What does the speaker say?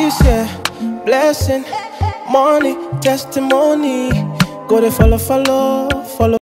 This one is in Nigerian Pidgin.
Grace, yeah, blessing, money, testimony. Go to follow, follow, follow.